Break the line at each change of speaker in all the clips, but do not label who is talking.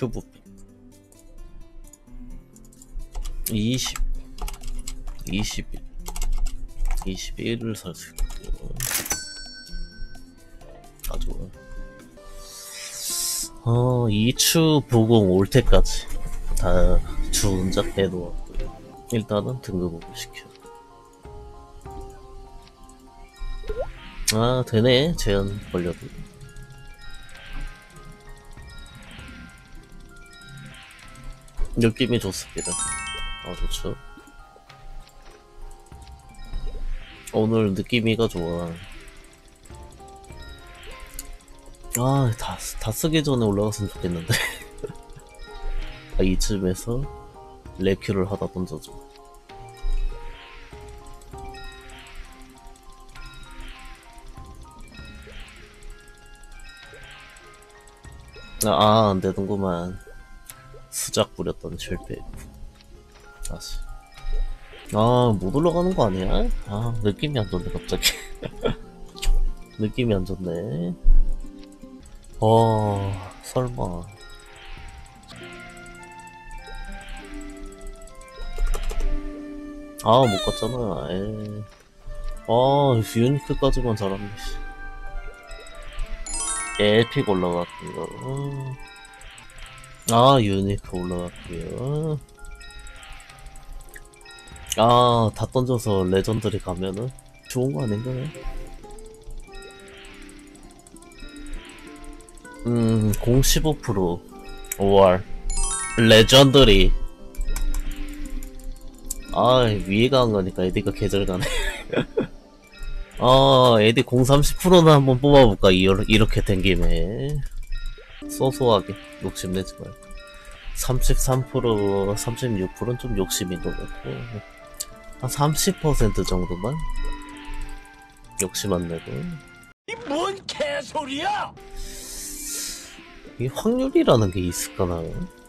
큐브 20 21 21을 살 수 있고 가져와. 2추 부공 올 때까지 다 주운작 해놓았고요. 일단은 등급업을 시켜. 아 되네. 제한 걸려도. 느낌이 좋습니다. 좋죠. 오늘 느낌이가 좋아. 다 쓰기 전에 올라갔으면 좋겠는데. 이쯤에서 랩큐를 하다 던져줘. 안되는구만. 수작 부렸던 실패. 다시. 못 올라가는 거 아니야? 느낌이 안 좋네, 갑자기. 느낌이 안 좋네. 설마. 못 갔잖아. 유니크까지만 잘하네. 에픽 올라갔고요. 유니크 올라갔고요. 다 던져서 레전드리 가면은 좋은 거 아닌가요? 15% 5월 레전드리. 위에 간 거니까 에디가 계절가네. 에디 0-30%나 한번 뽑아볼까? 이렇게 된 김에 소소하게 욕심내지 말고. 33%, 36%는 좀 욕심인 것 같고 한 30% 정도만 욕심 안 내고.
이 뭔 개소리야!
이 확률이라는 게 있을까나?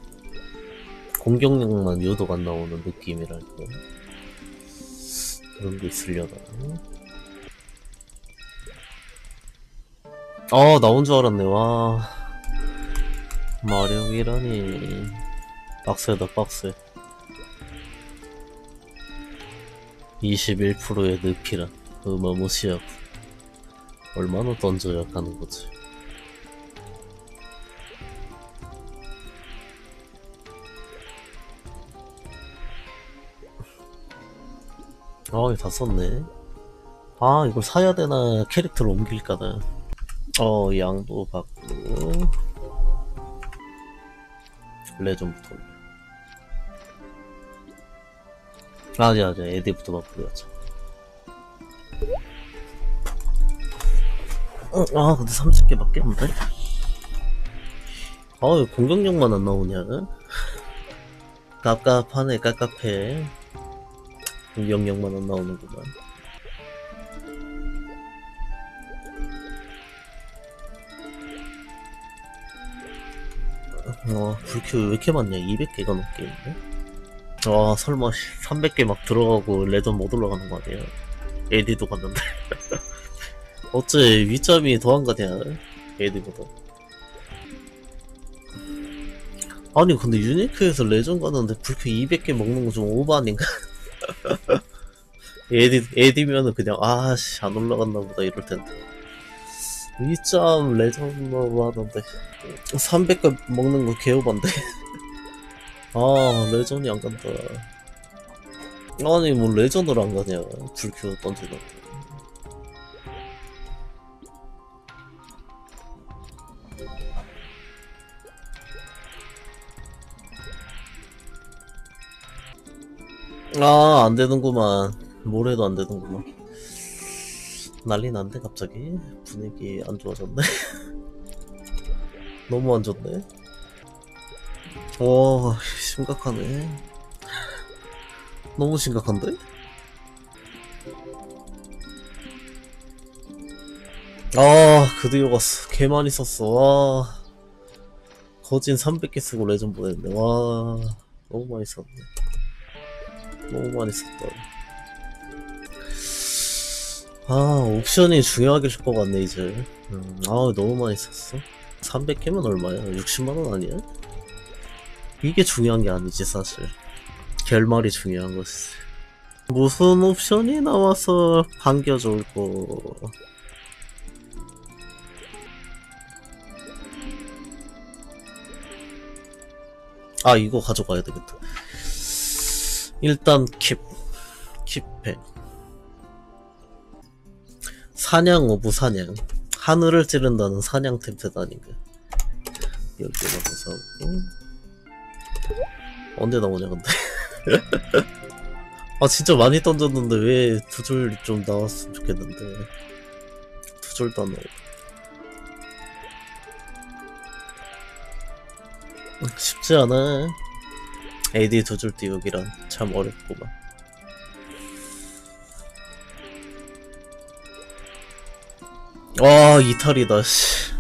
공격력만 유독 안 나오는 느낌이랄까? 그런 게 있으려나? 나온 줄 알았네. 와, 마력이라니. 빡세다, 빡세. 21%의 늪이란 어마무시하고. 얼마나 던져야 가는 거지. 다 썼네. 이걸 사야 되나, 캐릭터를 옮길까나. 양도 받고, 레전부터 올려. 아자, 에디부터 바꾸려자. 근데 30개밖에 없네? 공격력만 안 나오냐? 깝깝하네, 깝깝해. 공격력만 안 나오는구만. 불큐 왜 이렇게 많냐? 200개가 넘게 있네? 설마 300개 막 들어가고 레전 못 올라가는 거 아니야? AD도 갔는데. 어째 위점이 더 안 가냐? AD보다. 아니 근데 유니크에서 레전 가는데 불큐 200개 먹는 거 좀 오버 아닌가? AD면은 그냥 안 올라갔나 보다 이럴 텐데. 위점 레전드로 하던데 300개 먹는 거 개오반데. 레전이 안 간다. 아니 뭐 레전드로 안 가냐? 불큐 던지다. 안 되는구만. 뭘 해도 안 되는구만. 난리 난데 갑자기 분위기 안 좋아졌네. 너무 안 좋네. 와, 심각하네. 너무 심각한데? 드디어 갔어. 개 많이 썼어. 와, 거진 300개 쓰고 레전 보냈네. 와, 너무 많이 썼네. 너무 많이 썼다. 옵션이 중요하게 줄 것 같네 이제. 너무 많이 썼어. 300개면 얼마야? 60만원 아니야? 이게 중요한 게 아니지 사실. 결말이 중요한 거지. 무슨 옵션이 나와서 반겨줄 거. 아 이거 가져가야 되겠다. 일단 킵해. 사냥 오브 사냥. 하늘을 찌른다는 사냥 템트도 아닌가. 여기다가 사고. 언제 나오냐 근데. 아 진짜 많이 던졌는데 왜 두 줄 좀 나왔으면 좋겠는데. 두 줄도 안 나오고. 쉽지 않아. AD 두 줄 띄우기란 참 어렵구만. 와 이탈이다 씨.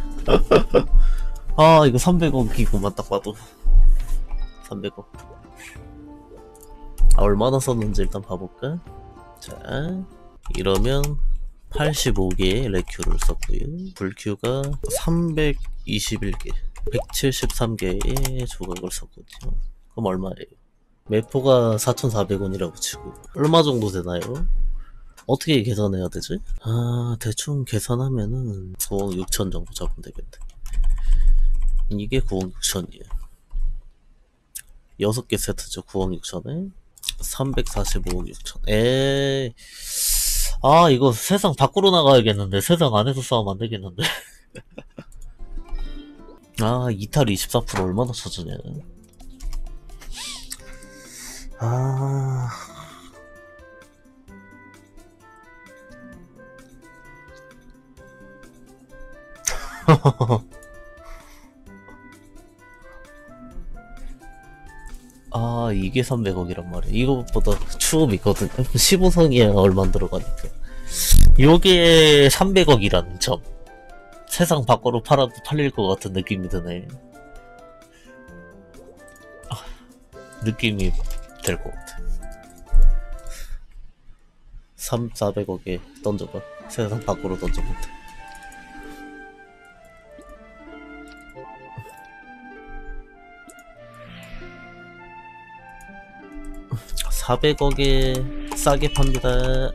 아 이거 300억이구만 딱 봐도. 300억. 아 얼마나 썼는지 일단 봐볼까. 자 이러면 85개의 레큐를 썼고요. 불큐가 321개 173개의 조각을 썼거든요. 그럼 얼마예요? 매포가 4,400원이라고 치고 얼마 정도 되나요? 어떻게 계산해야 되지? 아 대충 계산하면은 9억 6천 정도 잡으면 되겠네. 이게 9억 6천이에요 6개 세트죠. 9억 6천에 345억 6천. 에이 아 이거 세상 밖으로 나가야겠는데. 세상 안에서 싸우면 안되겠는데. 아 이탈 24% 얼마나 쳐주냐. 아 아 이게 300억이란 말이야. 이거보다 추억 있거든. 15성이야 얼마 안 들어가니까. 요게 300억이라는 점. 세상 밖으로 팔아도 팔릴 것 같은 느낌이 드네. 아, 느낌이 될 것 같아. 400억에 던져봐. 세상 밖으로 던져봐. 400억에 싸게 팝니다.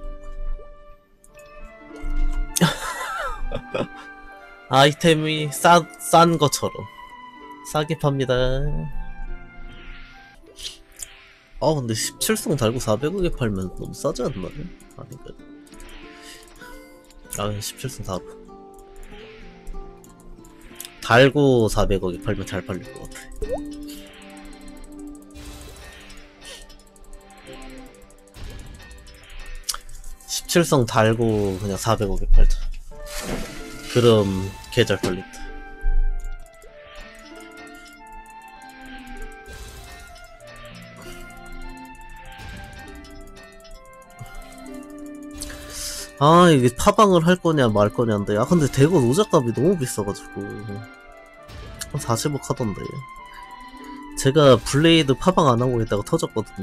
아이템이 싼 것처럼 싸게 팝니다. 근데 17성 달고 400억에 팔면 너무 싸지 않나요? 아닌가요? 17성 달고 400억에 팔면 잘 팔릴 것 같아. 칠성 달고 그냥 400억에 팔자. 그럼 개잘 팔린다. 아 이게 파방을 할 거냐 말 거냐인데. 아 근데 대건 오작값이 너무 비싸가지고 한 40억 하던데. 제가 블레이드 파방 안 하고 있다가 터졌거든요.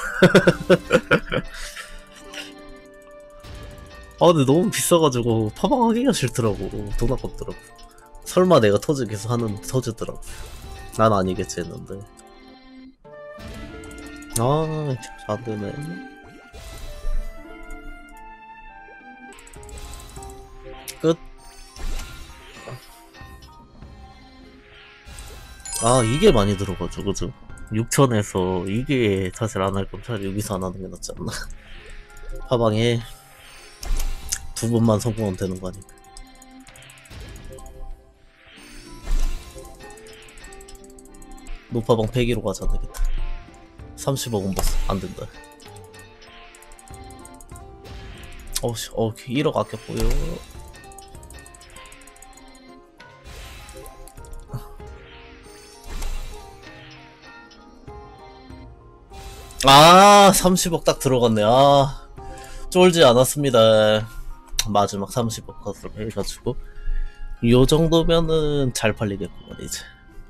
아 근데 너무 비싸가지고 파방하기가 싫더라고. 돈 아깝더라고. 설마 내가 터지기 위해서 하는 터지더라고. 난 아니겠지 했는데. 아 안되네. 끝. 아 이게 많이 들어가죠 그죠? 6천에서 이게 사실 안 할 거면 차라리 여기서 안 하는 게 낫지 않나. 파방에 두 번만 성공하면 되는 거 아니까. 노파방 100위로 가자. 안 되겠다. 30억은 벌써 안 된다. 어우씨 1억 아꼈고요. 아 30억 딱 들어갔네. 아 쫄지 않았습니다. 마지막 30억 컷으로 해가지고 요 정도면은 잘 팔리겠구만 이제.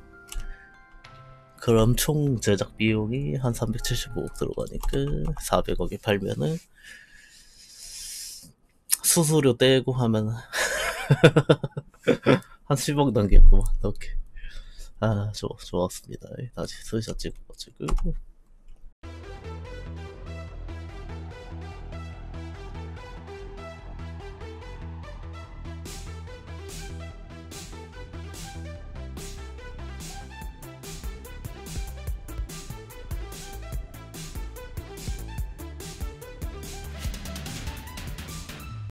그럼 총 제작 비용이 한 375억 들어가니까 400억에 팔면은 수수료 떼고 하면 한 10억 남겠구만. 오케이. 아, 좋았습니다. 다시 스샷 찍어가지고.